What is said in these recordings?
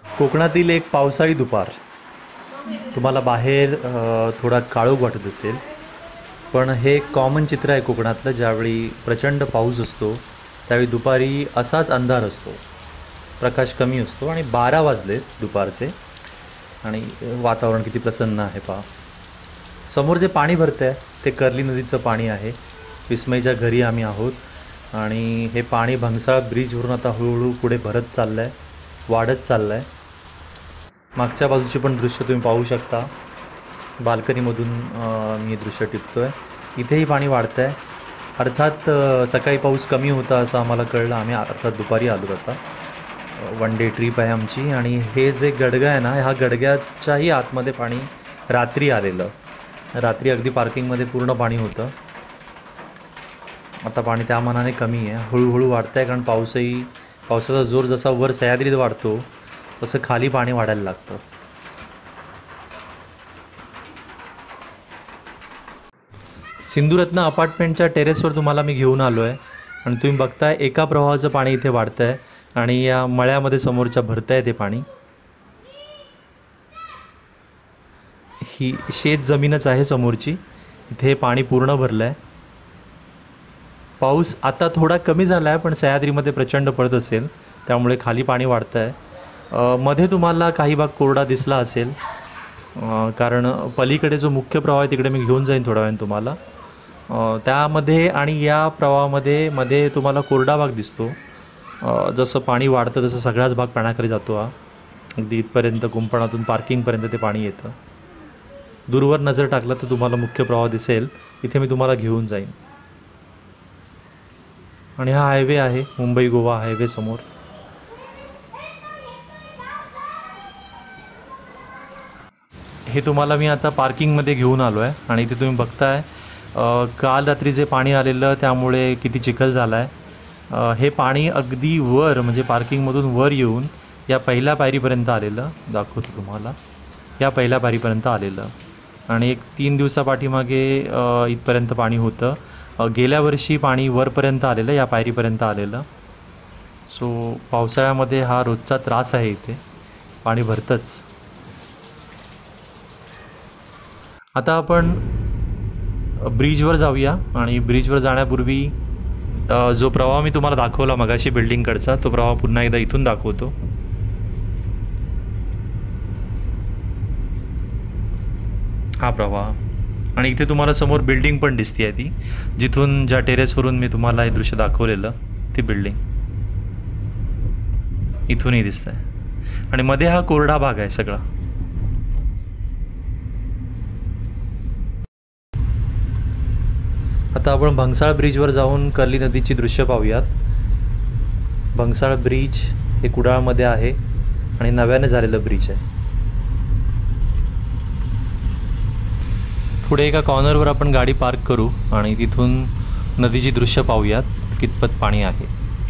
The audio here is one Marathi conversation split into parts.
कोकणातील एक पावसाळी दुपार. तुम्हाला बाहेर थोडा काळोख वाटत असेल, पण हे एक कॉमन चित्र आहे कोकणातलं. ज्यावेळी प्रचंड पाऊस असतो त्यावेळी दुपारी असाच अंधार असतो, प्रकाश कमी असतो आणि 12 वाजलेत दुपारचे आणि वातावरण किती प्रसन्न आहे पहा. समोर जे पाणी भरतं आहे ते कर्ली नदीचं पाणी आहे. विस्मयच्या घरी आम्ही आहोत आणि हे पाणी भंगसाळ ब्रिजवरून आता हळूहळू पुढे भरत चाललं आहे, वाढत चाललं आहे. मागच्या बाजूची पण दृश्य तुम्ही पाहू शकता. बाल्कनीमधून मी दृश्य टिपतो आहे. इथेही पाणी वाढतं आहे. अर्थात सकाळी पाऊस कमी होता असं आम्हाला कळलं. आम्ही अर्थात दुपारी आलो. आता वन डे ट्रिप आहे आमची आणि हे जे गडगं आहे ना, ह्या गडग्याच्याही आतमध्ये पाणी रात्री आलेलं. रात्री अगदी पार्किंगमध्ये पूर्ण पाणी होतं. आता पाणी त्या मानाने कमी आहे, हळूहळू वाढतं आहे. कारण पावसाचा जोर जसा वर सह्याद्रीत वाढतो तसं खाली पाणी वाढायला लागतं. सिंधुरत्न अपार्टमेंटच्या टेरेसवर तुम्हाला मी घेऊन आलो आहे आणि तुम्ही बघताय एका प्रवाहाचं पाणी इथे वाढतं आहे आणि या मळ्यामध्ये समोरच्या भरतं आहे ते पाणी. ही शेत जमीनच आहे समोरची. इथे पाणी पूर्ण भरलं आहे. पाऊस आता थोडा कमी झाला आहे, पण सह्याद्रीमध्ये प्रचंड पडत असेल त्यामुळे खाली पाणी वाढतं आहे. मध्ये तुम्हाला काही भाग कोरडा दिसला असेल, कारण पलीकडे जो मुख्य प्रवाह आहे तिकडे मी घेऊन जाईन थोड्या वेळाने तुम्हाला. त्यामध्ये आणि या प्रवाहामध्ये मध्ये तुम्हाला कोरडा भाग दिसतो. जसं पाणी वाढतं तसं सगळाच भाग पाण्याखाली जातो. हा अगदी इथपर्यंत कुंपणातून पार्किंगपर्यंत ते पाणी येतं. दूरवर नजर टाकलं तर तुम्हाला मुख्य प्रवाह दिसेल. इथे मी तुम्हाला घेऊन जाईन. आणि हा हायवे आहे, मुंबई गोवा हायवे समोर. हे तुम्हाला मी आता पार्किंगमध्ये घेऊन आलो आहे आणि इथे तुम्ही बघताय काल रात्री जे पाणी आलेलं त्यामुळे किती चिखल झाला आहे. हे पाणी अगदी वर म्हणजे पार्किंगमधून वर येऊन या पहिल्या पायरीपर्यंत आलेलं. दाखवतो तुम्हाला. या पहिल्या पायरीपर्यंत आलेलं आणि एक 3 दिवसापाठीमागे इथपर्यंत पाणी होतं. गेल्या वर्षी पाणी वरपर्यंत आलेलं, या पायरीपर्यंत आलेलं. सो पावसाळ्यामध्ये हा रोजचा त्रास आहे. इथे पाणी भरतंच. आता आपण ब्रिजवर जाऊया आणि ब्रिजवर जाण्यापूर्वी जो प्रवाह मी तुम्हाला दाखवला मगाशी बिल्डिंगकडचा, तो प्रवाह पुन्हा एकदा इथून दाखवतो. हा प्रवाह. आणि इथे तुम्हाला समोर बिल्डिंग पण दिसते आहे, ती जिथून ज्या टेरेसवरून मी तुम्हाला हे दृश्य दाखवलेलं ती बिल्डिंग इथूनही दिसत आहे. आणि मध्ये हा कोरडा भाग आहे सगळा. आता आपण भंगसाळ ब्रिजवर जाऊन कर्ली नदीची दृश्य पाहूयात. भंगसाळ ब्रिज हे कुडाळमध्ये आहे आणि नव्याने झालेलं ब्रिज आहे. पुढे एका कॉर्नरवर आपण गाडी पार्क करू आणि तिथून नदीची दृश्य पाहूयात कितपत पाणी आहे.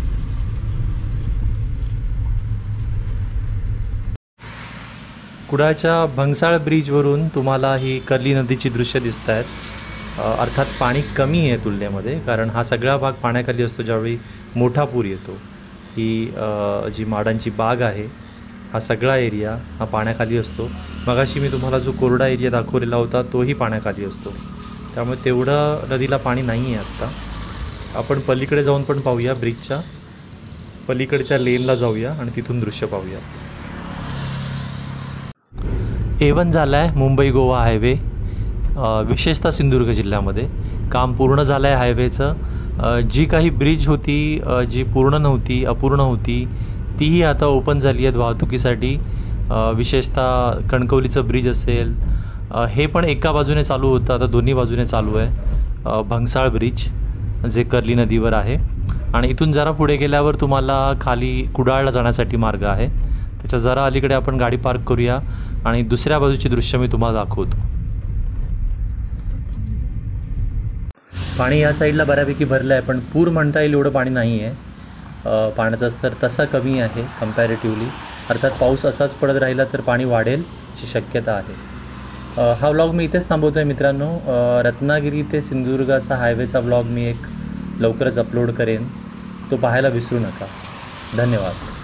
कुडाळच्या भंगसाळ ब्रिजवरून तुम्हाला ही कर्ली नदीची दृश्य दिसत आहेत. अर्थात पाणी कमी आहे तुलनेमध्ये, कारण हा सगळा भाग पाण्याखाली असतो ज्यावेळी मोठा पूर येतो. ही जी माडांची बाग आहे, हा सगळा एरिया हा पाण्याखाली असतो. मगाशी मी तुम्हाला जो कोरडा एरिया दाखवलेला होता तोही पाण्याखाली असतो. त्यामुळे तेवढं नदीला पाणी नाही आहे आत्ता. आपण पलीकडे जाऊन पण पाहूया. ब्रिजच्या पलीकडच्या लेनला जाऊया आणि तिथून दृश्य पाहूयात. A1 झाला आहे मुंबई गोवा हायवे. विशेषतः सिंधुदुर्ग जिल्ह्यामध्ये काम पूर्ण झालं आहे हायवेचं. जी काही ब्रिज होती जी पूर्ण नव्हती, अपूर्ण होती, तीही आता ओपन झाली आहेत वाहतुकीसाठी. विशेषतः कणकवलीचं ब्रिज असेल, हे पण एका बाजूने चालू होतं, आता दोन्ही बाजूने चालू आहे. भंगसाळ ब्रिज जे कर्ली नदीवर आहे आणि इथून जरा पुढे गेल्यावर तुम्हाला खाली कुडाळला जाण्यासाठी मार्ग आहे. त्याच्या जरा अलीकडे आपण गाडी पार्क करूया आणि दुसऱ्या बाजूची दृश्य मी तुम्हाला दाखवतो. पाणी या साईडला बऱ्यापैकी भरलं आहे, पण पूर म्हणता येईल एवढं पाणी नाही आहे. पाण्याचा स्तर तसा कमी आहे कम्पॅरेटिव्हली. अर्थात पाऊस असाच पडत राहिला तर पाणी वाढेल याची शक्यता आहे. हा व्लॉग मी इथेच थांबवतो आहे मित्रांनो. रत्नागिरी ते सिंधुदुर्ग असा हायवेचा व्लॉग मी एक लवकरच अपलोड करेन. तो पाहायला विसरू नका. धन्यवाद.